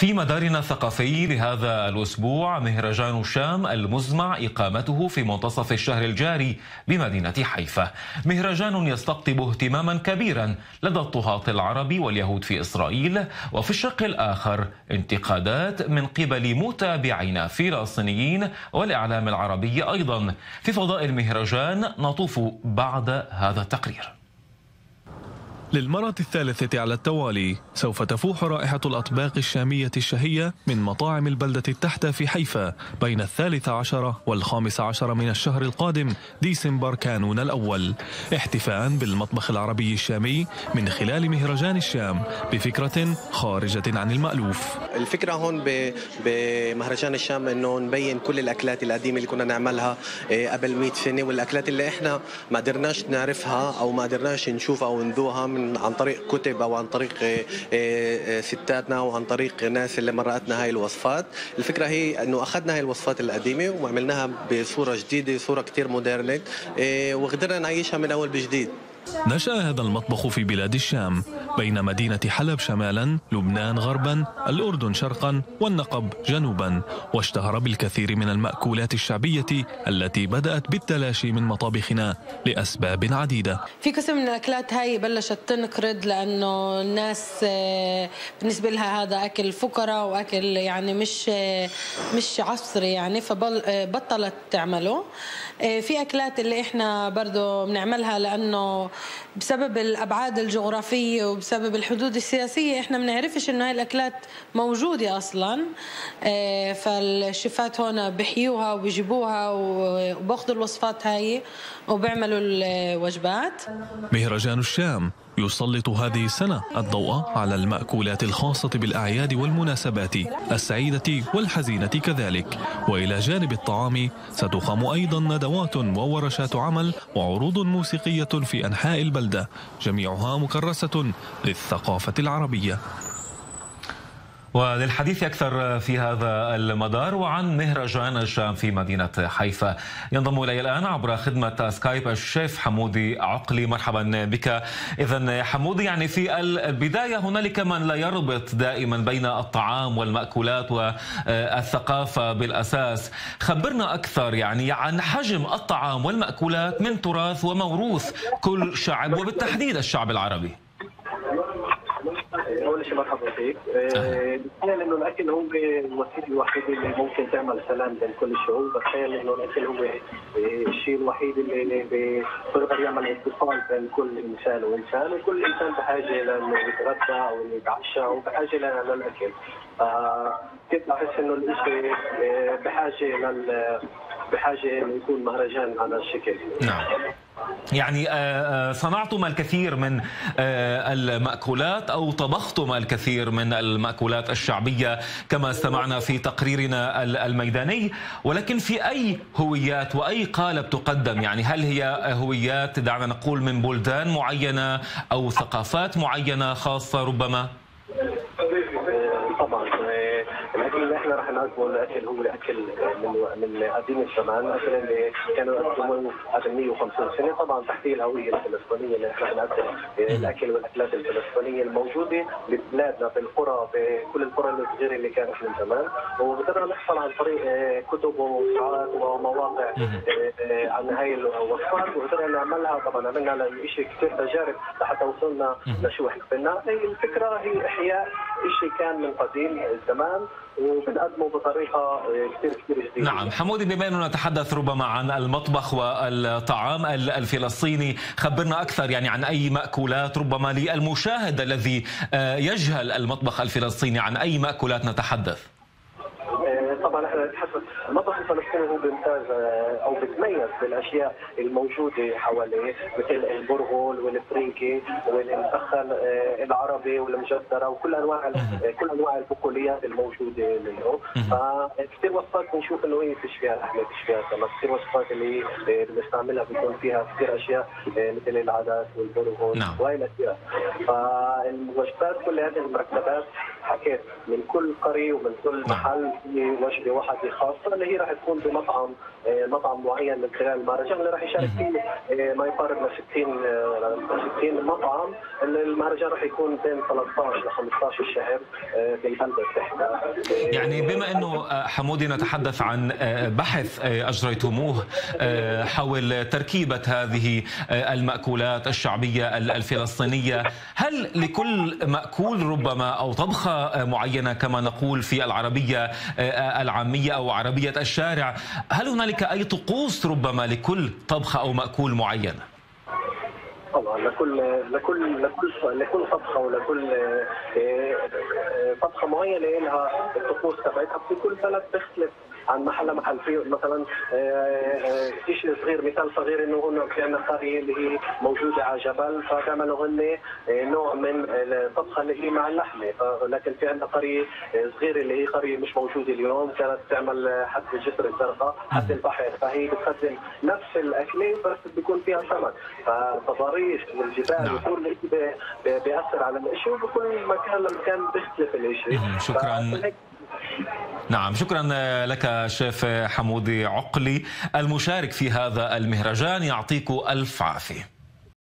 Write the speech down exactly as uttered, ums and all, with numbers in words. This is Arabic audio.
في مدارنا الثقافي لهذا الأسبوع مهرجان الشام المزمع إقامته في منتصف الشهر الجاري بمدينة حيفا. مهرجان يستقطب اهتماما كبيرا لدى الطهاة العرب واليهود في إسرائيل، وفي الشق الآخر انتقادات من قبل متابعين فلسطينيين والإعلام العربي أيضا. في فضاء المهرجان نطوف بعد هذا التقرير. للمرة الثالثة على التوالي سوف تفوح رائحة الأطباق الشامية الشهية من مطاعم البلدة التحتة في حيفا بين الثالث عشر والخامس عشر من الشهر القادم ديسمبر كانون الأول، احتفاء بالمطبخ العربي الشامي من خلال مهرجان الشام بفكرة خارجة عن المألوف. الفكرة هون بمهرجان الشام إنه نبين كل الأكلات القديمة اللي كنا نعملها قبل مئة سنة، والأكلات اللي إحنا ما قدرناش نعرفها أو ما قدرناش نشوفها أو نذوقها من عن طريق كتب او عن طريق ستاتنا وعن طريق ناس اللي مرقتنا هاي الوصفات. الفكره هي انه اخذنا هاي الوصفات القديمه وعملناها بصوره جديده، صوره كثير مودرنه، وقدرنا نعيشها من اول بجديد. نشأ هذا المطبخ في بلاد الشام بين مدينة حلب شمالا، لبنان غربا، الأردن شرقا، والنقب جنوبا، واشتهر بالكثير من المأكولات الشعبية التي بدأت بالتلاشي من مطابخنا لأسباب عديدة. في قسم من الأكلات هاي بلشت تنقرض لأنه الناس بالنسبة لها هذا أكل فقراء وأكل يعني مش مش عصري يعني، فبطلت تعمله. في أكلات اللي إحنا برضو بنعملها لأنه بسبب الأبعاد الجغرافية وبسبب الحدود السياسية إحنا بنعرفش إنه هاي الأكلات موجودة أصلاً، فالشيفات هنا بيحيوها وبيجيبوها وباخذوا الوصفات هاي وبيعملوا الوجبات. مهرجان الشام يسلط هذه السنة الضوء على المأكولات الخاصة بالأعياد والمناسبات السعيدة والحزينة كذلك، وإلى جانب الطعام ستقام أيضا ندوات وورشات عمل وعروض موسيقية في أنحاء البلدة، جميعها مكرسة للثقافة العربية. وللحديث أكثر في هذا المدار وعن مهرجان الشام في مدينة حيفا ينضم إلي الآن عبر خدمة سكايب الشيف حمودي عقلي. مرحبا بك. إذن حمودي، يعني في البداية هنالك من لا يربط دائما بين الطعام والمأكولات والثقافة بالأساس. خبرنا أكثر يعني عن حجم الطعام والمأكولات من تراث وموروث كل شعب وبالتحديد الشعب العربي. اول شيء مرحبا فيك. بتخيل انه الاكل هو الوسيله الوحيده اللي ممكن تعمل سلام بين كل الشعوب، بتخيل انه الاكل هو الشيء الوحيد اللي بيقدر يعمل اتصال بين كل انسان وانسان، وكل انسان بحاجه لانه يتغدى او انه يتعشى وبحاجه للاكل. كيف بحس انه الشيء بحاجه لل بحاجه انه يكون مهرجان على الشكل. نعم. يعني صنعتم الكثير من المأكولات أو طبختم الكثير من المأكولات الشعبية كما استمعنا في تقريرنا الميداني، ولكن في أي هويات وأي قالب تقدم؟ يعني هل هي هويات دعنا نقول من بلدان معينة أو ثقافات معينة خاصة ربما؟ طبعا الاكل اللي احنا راح نقدمه الاكل هو اكل من من قديم الزمان، الاكل اللي كانوا يقدموه قبل مئة وخمسين سنه، طبعا تحتيه الهويه الفلسطينيه اللي احنا نقدم الاكل والاكلات الفلسطينيه الموجوده ببلادنا بالقرى بكل القرى الصغيره اللي كانت من زمان، وقدرنا نحصل عن طريق كتب وموسوعات ومواقع عن هاي الوصفات وقدرنا نعملها. طبعا عملنا شيء كثير تجارب لحتى وصلنا لشو احنا بدنا. الفكره هي احياء شيء كان من قديم الزمان وبنقدمه بطريقه كثير كثير جديده. نعم حمودي، بما اننا نتحدث ربما عن المطبخ والطعام الفلسطيني، خبرنا اكثر يعني عن اي مأكولات ربما للمشاهد الذي يجهل المطبخ الفلسطيني، عن اي مأكولات نتحدث؟ طبعا احنا نتحدث المطبخ الفلسطيني هو بيمتاز او بيتميز بالاشياء الموجوده حواليه مثل البرغل والفريكي والمسخن العربي والمجدره وكل انواع كل انواع البقوليات الموجوده منه. فكثير وصفات بنشوف انه هي فيش فيها لحمه، فيش فيها سمك، كثير وصفات اللي بنستعملها بيكون فيها كثير اشياء مثل العدس والبرغل نعم. وهي الاشياء. فالوجبات كل هذه المركبات حكيت من كل قرية ومن كل محل وجبه واحده خاصه اللي هي راح تكون بمطعم مطعم معين من خلال المهرجان اللي راح يشارك فيه ما يقارب من ستين ستين مطعم. المهرجان راح يكون بين ثلاثة عشر ل خمسة عشر شهر بالبلده التحتة. يعني بما انه حمودي نتحدث عن بحث اجريتموه حول تركيبه هذه المأكولات الشعبيه الفلسطينيه، هل لكل مأكول ربما او طبخه معينه كما نقول في العربيه العاميه او عربيه الشارع، هل هنالك اي طقوس ربما لكل طبخه او مأكول معين؟ طبعا لكل لكل لكل لكل طبخه ولكل طبخه معينه لها الطقوس تبعتها. في كل بلد بيختلف عن محل محل. في مثلا شيء صغير، مثال صغير، انه هون في عندنا قريه اللي هي موجوده على جبل، فبيعملوا هن نوع من الطبخه اللي هي مع اللحمه. لكن في عندنا قريه صغيره اللي هي قريه مش موجوده اليوم، كانت تعمل حد الجسر الزرقاء حد البحر، فهي بتقدم نفس الاكله بس بيكون فيها سمك. فالتضاريس والجبال وكل شيء بياثر على الشيء، وبكل مكان لمكان بيختلف الشيء. شكرا. نعم، شكرا لك شيف حمودي عقلي المشارك في هذا المهرجان، يعطيك ألف عافية.